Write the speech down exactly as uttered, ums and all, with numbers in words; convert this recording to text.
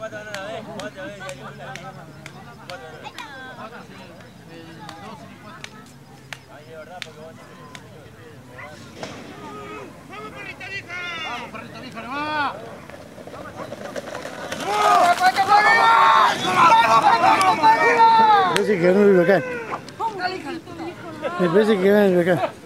Parece que ganó el huracán. Me parece que gana el huracán.